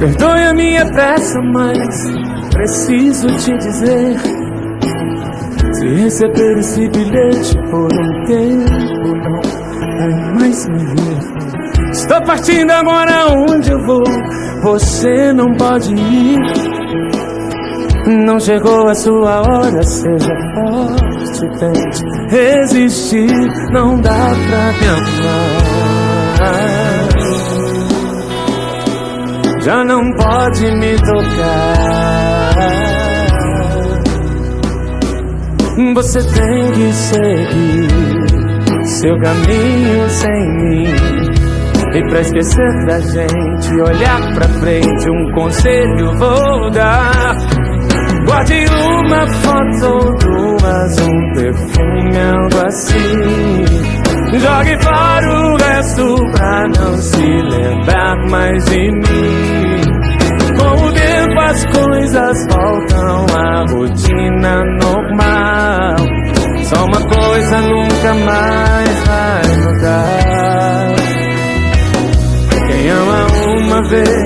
Perdoe a minha pressa, mas preciso te dizer: se receber esse bilhete por um tempo, não vai mais me ver. Estou partindo agora, onde eu vou? Você não pode ir. Não chegou a sua hora, seja forte, tente resistir. Não dá pra me amar, já não pode me tocar. Você tem que seguir seu caminho sem mim. E pra esquecer da gente, olhar pra frente, um conselho vou dar: guarde uma foto ou duas, um perfume, algo assim. Jogue fora o resto pra não se lembrar mais de mim. Com o tempo as coisas voltam à rotina normal. Só uma coisa nunca mais vai mudar: quem ama uma vez